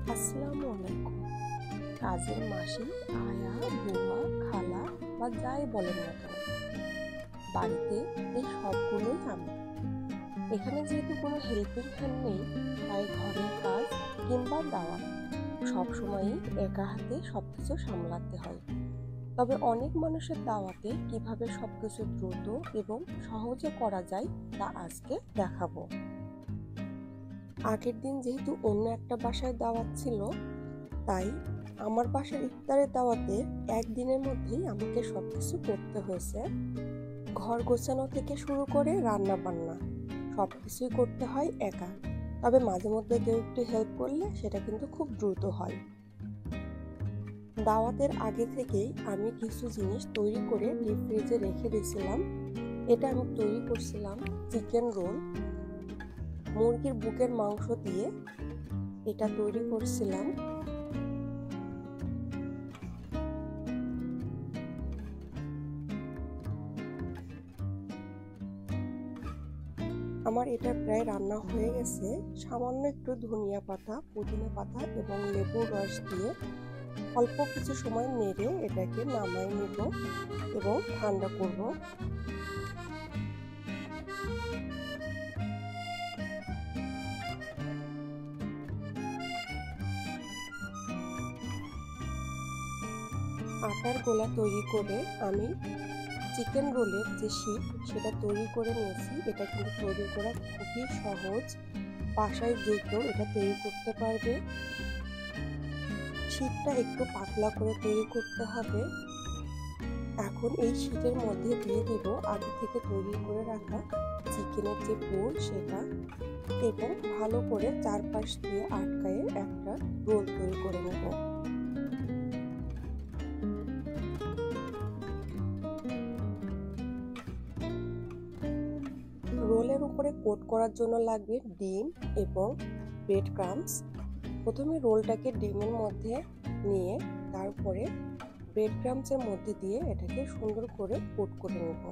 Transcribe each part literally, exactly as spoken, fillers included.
আসসালামু আলাইকুম। কাজের মাসি, আয়া, বুয়া, খালা বা যাই বলেন না কেন, বাড়িতে এই সবগুলোই আমি। এখানে যেহেতু কোনো হেল্পিং হ্যান্ড নেই, তাই ঘরের কাজ কিংবা দাওয়াত সবসময়ই একা হাতে সবকিছু সামলাতে হয়। তবে অনেক মানুষের দাওয়াতে কিভাবে সবকিছু দ্রুত এবং সহজে করা যায় তা আজকে দেখাবো। আগের দিন যেহেতু অন্য একটা বাসায় দাওয়াত ছিল, তাই আমার বাসার ইফতারের দাওয়াতে একদিনের মধ্যেই আমাকে সবকিছু করতে হয়েছে। ঘর গোছানো থেকে শুরু করে রান্না বান্না সবকিছুই করতে হয় একা। তবে মাঝে মধ্যে কেউ একটু হেল্প করলে সেটা কিন্তু খুব দ্রুত হয়। দাওয়াতের আগে থেকেই আমি কিছু জিনিস তৈরি করে ডিপ ফ্রিজে রেখে দিয়েছিলাম। এটা আমি তৈরি করছিলাম চিকেন রোল, মুরগির বুকের মাংস দিয়ে এটা তৈরি করছিলাম। আমার এটা প্রায় রান্না হয়ে গেছে। সামান্য একটু ধনিয়া পাতা, পুদিনা পাতা এবং লেবুর রস দিয়ে অল্প কিছু সময় নেড়ে এটাকে নামাই নেব এবং ঠান্ডা করব। আটার গোলা তৈরি করে আমি চিকেন রোলের যে শীট সেটা তৈরি করে নিয়েছি। এটা কিন্তু তৈরি করা খুবই সহজ, বাসায় যে কেউ এটা তৈরি করতে পারবে। শীটটা একটু পাতলা করে তৈরি করতে হবে। এখন এই শীটের মধ্যে দিয়ে দেব আগে থেকে তৈরি করে রাখা চিকেনের যে পুর সেটা, এবং ভালো করে চারপাশ দিয়ে আটকায়ে একটা রোল তৈরি করে নেব। রোলের উপরে কোট করার জন্য লাগবে ডিম এবং ব্রেড ক্রাম্বস। প্রথমে রোলটাকে ডিমের মধ্যে নিয়ে তারপরে ব্রেড ক্রাম্বসের মধ্যে দিয়ে এটাকে সুন্দর করে কোট করে নেব।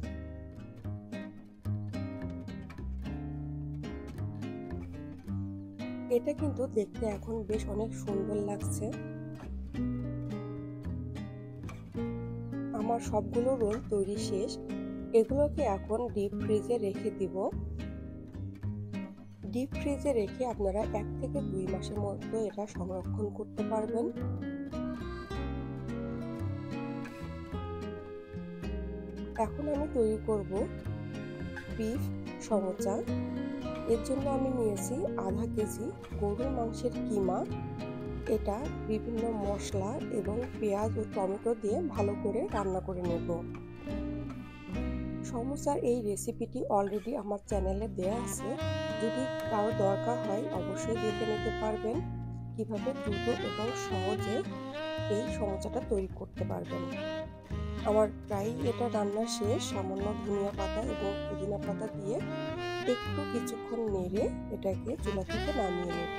এটা কিন্তু দেখতে এখন বেশ অনেক সুন্দর লাগছে। আমার সবগুলো রোল তৈরি শেষ। এগুলোকে এখন ডিপ ফ্রিজে রেখে দিব। ডিপ ফ্রিজে রেখে আপনারা এক থেকে দুই মাসের মধ্যে এটা সংরক্ষণ করতে পারবেন। এখন আমি তৈরি করব বিফ সমোসা। এর জন্য আমি নিয়েছি আধা কেজি গরুর মাংসের কিমা। এটা বিভিন্ন মশলা এবং পেঁয়াজ ও টমেটো দিয়ে ভালো করে রান্না করে নেব। সমোসার এই রেসিপিটি অলরেডি আমার চ্যানেলে দেওয়া আছে, যদি কারো দরকার হয় অবশ্যই দেখে নিতে পারবেন কিভাবে দ্রুত এবং সহজে এই সমোসাটা তৈরি করতে পারবেন। আমার প্রায় এটা রান্না শেষ। সামান্য ধনিয়া পাতা এবং পুদিনা পাতা দিয়ে একটু কিছুক্ষণ নেড়ে এটাকে চুলা থেকে নামিয়ে নেব।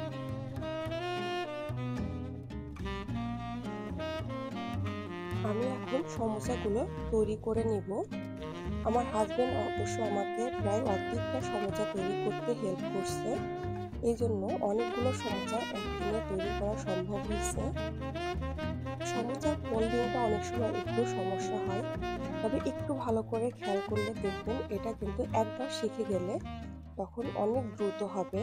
আমি এখন সমোসাগুলো তৈরি করে নেব। আমার হাজবেন্ড অবশ্য আমাকে প্রায় অর্ধেকটা সমোসা তৈরি করতে হেল্প করছে, এই জন্য অনেকগুলো সমোসা একদিনে তৈরি করা সম্ভব হয়েছে। সমোসার ফোল্ডিংটা অনেক সময় একটু সমস্যা হয়, তবে একটু ভালো করে খেয়াল করলে দেখবেন এটা কিন্তু একবার শিখে গেলে তখন অনেক দ্রুত হবে।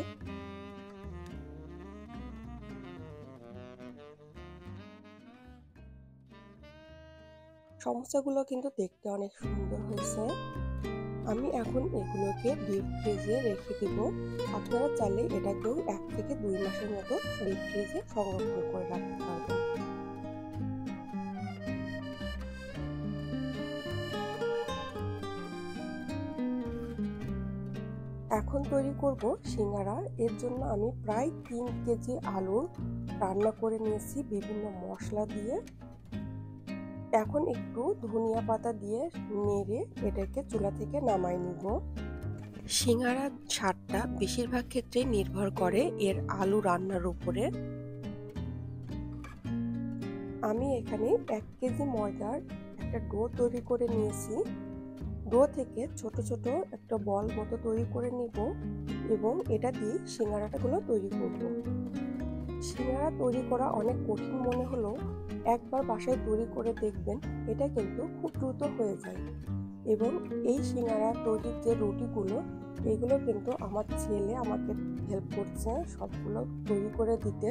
সমোসাগুলো কিন্তু দেখতে অনেক সুন্দর হয়েছে। আমি এখন এগুলোকে ডিপ ফ্রিজে রেখে দেব। আপনারা চাইলে এটাকেও এক থেকে দুই মাসের মতো ডিপ ফ্রিজে সংরক্ষণ করে রাখতে পারবেন। এখন তৈরি করব সিঙ্গারা। এর জন্য আমি প্রায় তিন কেজি আলু রান্না করে নিয়েছি বিভিন্ন মশলা দিয়ে। এখন একটু ধনিয়া পাতা দিয়ে নেড়ে এটাকে চুলা থেকে নামাই নিব। সিঙ্গারার স্বাদটা বেশিরভাগ ক্ষেত্রে নির্ভর করে এর আলু রান্নার উপরে। আমি এখানে এক কেজি ময়দার একটা ডো তৈরি করে নিয়েছি। ডো থেকে ছোট ছোট একটা বল মতো তৈরি করে নিব এবং এটা দিয়ে সিঙ্গারাটাগুলো তৈরি করব। সিঙ্গারা তৈরি করা অনেক কঠিন মনে হলেও একবার বাসায় তৈরি করে দেখবেন, এটা কিন্তু খুব দ্রুত হয়ে যায়। এবং এই সিঙ্গারা তৈরির যে রুটিগুলো, এগুলো কিন্তু আমার ছেলে আমাকে হেল্প করছে সবগুলো তৈরি করে দিতে।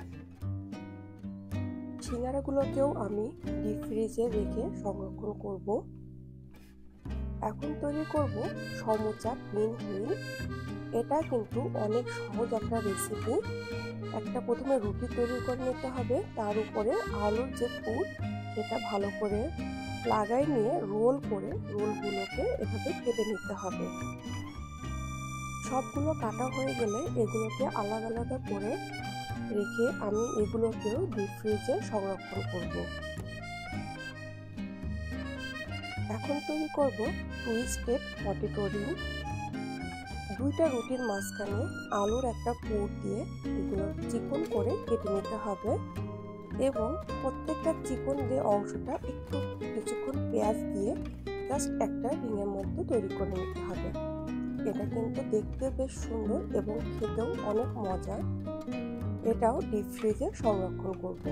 সিঙ্গারাগুলোকেও আমি ডিপ ফ্রিজে রেখে সংরক্ষণ করব। এখন তৈরি করব সমুচা প্লেন হুইল। এটা কিন্তু অনেক সহজ একটা রেসিপি। একটা প্রথমে রুটি তৈরি করে নিতে হবে, তার উপরে আলুর যে পুর সেটা ভালো করে লাগাই নিয়ে রোল করে রোলগুলোকে এভাবে কেটে নিতে হবে। সবগুলো কাটা হয়ে গেলে এগুলোকে আলাদা আলাদা করে রেখে আমি এগুলোকেও ডিপ ফ্রিজে সংরক্ষণ করব। এখন তৈরি করব টুইস্টেড পটেটো রিং। দুইটা রুটির মাঝখানে আলুর একটা পুর দিয়ে এগুলো চিকন করে কেটে নিতে হবে এবং প্রত্যেকটা চিকন যে অংশটা একটু কিছুক্ষণ পেঁয়াজ দিয়ে জাস্ট একটা রিংয়ের মধ্যে তৈরি করে নিতে হবে। এটা কিন্তু দেখতে বেশ সুন্দর এবং খেতেও অনেক মজা। এটাও ডিপ ফ্রিজে সংরক্ষণ করব।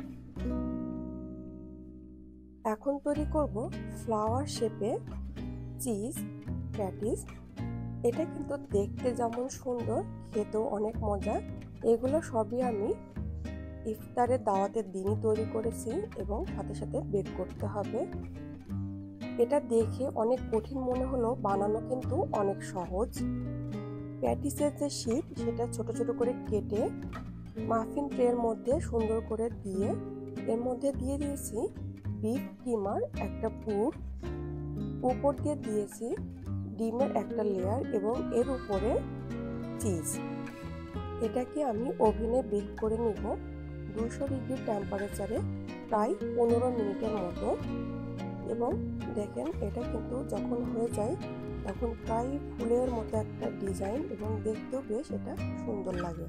এখন তৈরি করব ফ্লাওয়ার শেপে চিজ প্যাটিস। এটা কিন্তু দেখতে যেমন সুন্দর, খেতেও অনেক মজা। এগুলো সবই আমি ইফতারের দাওয়াতের দিনই তৈরি করেছি এবং সাথে সাথে বেক করতে হবে। এটা দেখে অনেক কঠিন মনে হলেও বানানো কিন্তু অনেক সহজ। প্যাটিসের যে শীট সেটা ছোট ছোট করে কেটে মাফিন ট্রের মধ্যে সুন্দর করে দিয়ে এর মধ্যে দিয়ে দিয়েছি বিফ কিমার একটা পুর, উপর দিয়ে দিয়েছি ডিমের একটা লেয়ার এবং এর উপরে চিজ। এটাকে আমি ওভেনে বেক করে নিব দুশো ডিগ্রি টেম্পারেচারে প্রায় পনেরো মিনিটের মতো। এবং দেখেন এটা কিন্তু যখন হয়ে যায় তখন প্রায় ফুলের মতো একটা ডিজাইন এবং দেখতেও বেশ এটা সুন্দর লাগে।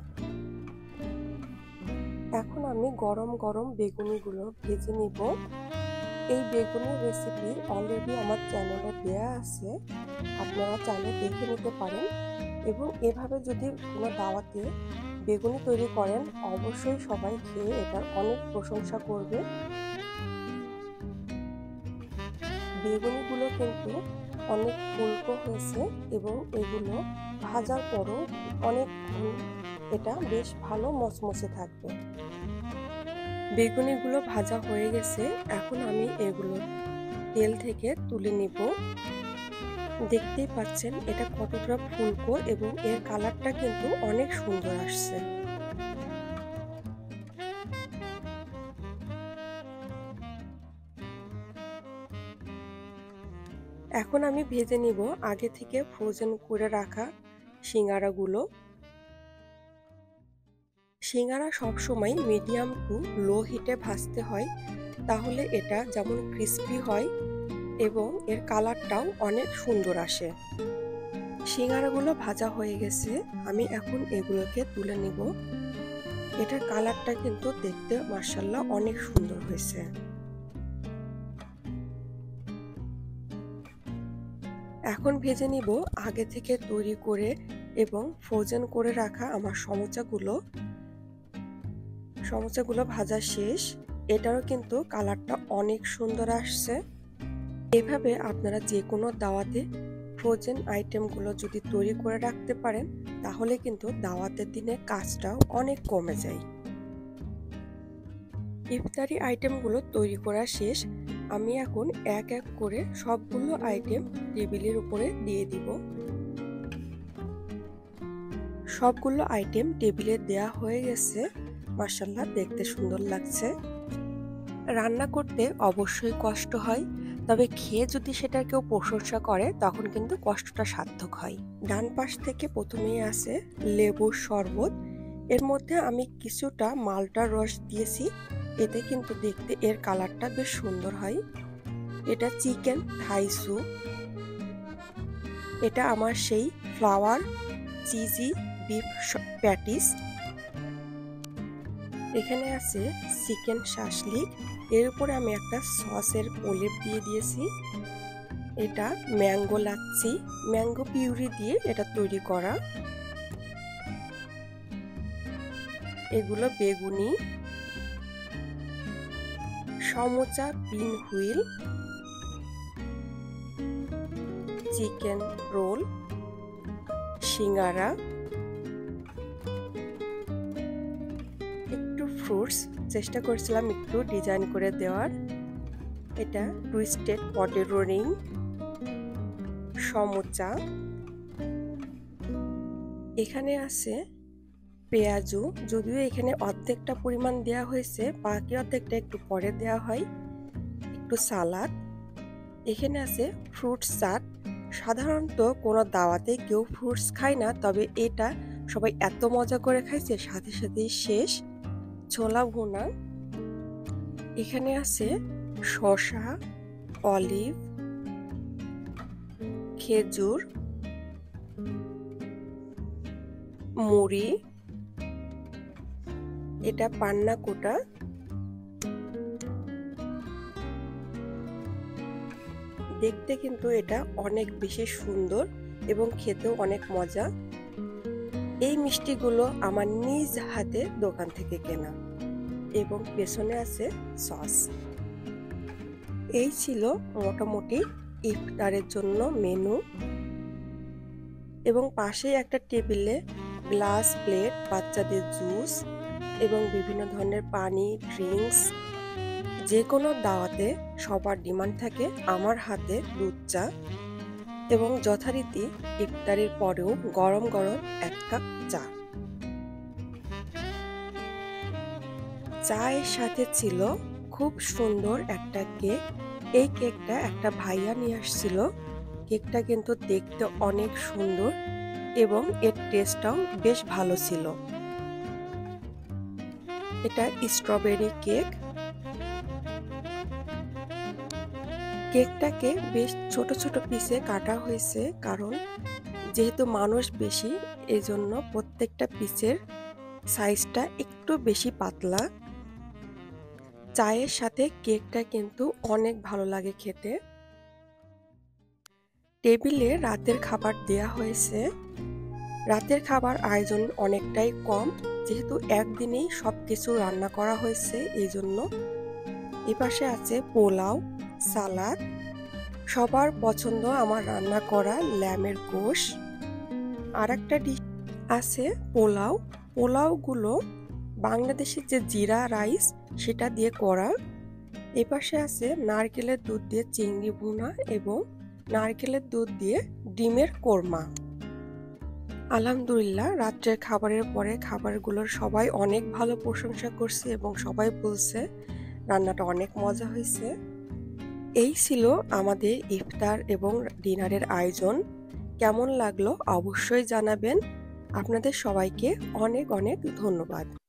এখন আমি গরম গরম বেগুনিগুলো ভেজে নিব। এই বেগুনের রেসিপি অলরেডি আমার চ্যানেলে দেয়া আছে, আপনারা চাইলে দেখে নিতে পারেন। এবং এভাবে যদি কোনো দাওয়াতে বেগুনি তৈরি করেন অবশ্যই সবাই খেয়ে এটার অনেক প্রশংসা করবে। বেগুনিগুলো কিন্তু অনেক ফুলকো হয়েছে এবং এগুলো ভাজার পরও অনেক এটা বেশ ভালো মচমচে থাকবে। বেগুনিগুলো ভাজা হয়ে গেছে, এখন আমি এগুলো তেল থেকে তুলে নিব। দেখতেই পাচ্ছেন এটা কতটা ফুলকো এবং এর কালারটা কিন্তু অনেক সুন্দর আসছে। এখন আমি ভেজে নিব আগে থেকে ফ্রোজেন করে রাখা সিঙ্গারাগুলো। সিঙ্গারা সবসময় মিডিয়াম টু লো হিটে ভাজতে হয়, তাহলে এটা যেমন ক্রিস্পি হয় এবং এর কালারটাও অনেক সুন্দর আসে। সিঙ্গারাগুলো ভাজা হয়ে গেছে, আমি এখন এগুলোকে তুলে নিব। এটার কালারটা কিন্তু দেখতে মাশাআল্লাহ অনেক সুন্দর হয়েছে। এখন ভেজে নিব আগে থেকে তৈরি করে এবং ফ্রোজেন করে রাখা আমার সমোচাগুলো। সমোচাগুলো ভাজা শেষ, এটারও কিন্তু কালারটা অনেক সুন্দর আসছে। এভাবে আপনারা যে কোনো দাওয়াতে ফ্রোজেন আইটেমগুলো যদি তৈরি করে রাখতে পারেন তাহলে কিন্তু দাওয়াতের দিনে কাজটাও অনেক কমে যায়। ইফতারি আইটেমগুলো তৈরি করা শেষ, আমি এখন এক এক করে সবগুলো আইটেম টেবিলের উপরে দিয়ে দিব। সবগুলো আইটেম টেবিলে দেয়া হয়ে গেছে, মাশাআল্লাহ দেখতে সুন্দর লাগছে। রান্না করতে অবশ্যই কষ্ট হয়, তবে খেয়ে যদি সেটা কেউ প্রশংসা করে তখন কিন্তু কষ্টটা সার্থক হয়। ডান পাশ থেকে প্রথমেই আছে লেবুর শরবত, এর মধ্যে আমি কিছুটা মালটার রস দিয়েছি, এতে কিন্তু দেখতে এর কালারটা বেশ সুন্দর হয়। এটা চিকেন থাই স্যুপ, এটা আমার সেই ফ্লাওয়ার চিজি বিফ প্যাটিস। এখানে আছে চিকেন শাসলিক, এর উপরে আমি একটা সসের প্রলেপ দিয়ে দিয়েছি। এটা ম্যাঙ্গো লাচ্ছি, ম্যাঙ্গো পিউরি দিয়ে এটা তৈরি করা। এগুলো বেগুনি, সমোচা পিন হুইল, চিকেন রোল, সিঙ্গারা, একটু ফ্রুটস চেষ্টা করছিলাম একটু ডিজাইন করে দেওয়ার। এটা টুইস্টেড পটেটো রিং, সমোচা, এখানে আছে পেঁয়াজু, যদিও এখানে অর্ধেকটা পরিমাণ দেওয়া হয়েছে, বাকি অর্ধেকটা একটু পরে দেওয়া হয়, একটু সালাদ, এখানে আছে ফ্রুটস চাট। সাধারণত কোনো দাওয়াতে কেউ ফ্রুটস খায় না, তবে এটা সবাই এত মজা করে খাইছে সাথে সাথেই শেষ। ছোলা ভুনা, এখানে আছে শসা, অলিভ, খেজুর, মুড়ি, এটা পান্না কোটা, দেখতে কিন্তু এটা অনেক বেশি সুন্দর এবং খেতেও অনেক মজা। এই মিষ্টিগুলো আমার নিজ হাতে দোকান থেকে কেনা এবং পেছনে আছে সস। এই ছিল মোটামুটি ইফতারের জন্য মেনু এবং পাশে একটা টেবিলে গ্লাস, প্লেট, বাচ্চাদের জুস এবং বিভিন্ন ধরনের পানি, ড্রিঙ্কস। যে কোনো দাওয়াতে সবার ডিমান্ড থাকে আমার হাতে দুধ চা এবং যথারীতি ইফতারের পরেও গরম গরম এক কাপ চা। চায়ের সাথে ছিল খুব সুন্দর একটা কেক। এই কেকটা একটা ভাইয়া নিয়ে আসছিল। কেকটা কিন্তু দেখতে অনেক সুন্দর এবং এর টেস্টটাও বেশ ভালো ছিল। এটা স্ট্রবেরি কেক। কেকটাকে বেশ ছোট ছোট পিসে কাটা হয়েছে, কারণ যেহেতু মানুষ বেশি এজন্য প্রত্যেকটা পিসের সাইজটা একটু বেশি পাতলা। চায়ের সাথে কেকটা কিন্তু অনেক ভালো লাগে খেতে। টেবিলে রাতের খাবার দেয়া হয়েছে। রাতের খাবার আয়োজন অনেকটাই কম, যেহেতু একদিনেই সব কিছু রান্না করা হয়েছে এই জন্য। এপাশে আছে পোলাও, সালাদ, সবার পছন্দ আমার রান্না করা ল্যামের গোশ। আর একটা ডিশ আছে পোলাও। পোলাওগুলো বাংলাদেশের যে জিরা রাইস সেটা দিয়ে করা। এপাশে আছে নারকেলের দুধ দিয়ে চিংড়ি ভুনা এবং নারকেলের দুধ দিয়ে ডিমের কোরমা। আলহামদুলিল্লাহ, রাত্রের খাবারের পরে খাবারগুলোর সবাই অনেক ভালো প্রশংসা করছে এবং সবাই বলছে রান্নাটা অনেক মজা হয়েছে। এই ছিল আমাদের ইফতার এবং ডিনারের আয়োজন। কেমন লাগলো অবশ্যই জানাবেন। আপনাদের সবাইকে অনেক অনেক ধন্যবাদ।